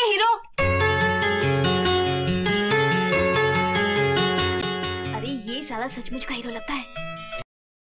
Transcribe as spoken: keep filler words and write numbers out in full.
ये हीरो। अरे ये साला सचमुच का हीरो लगता है।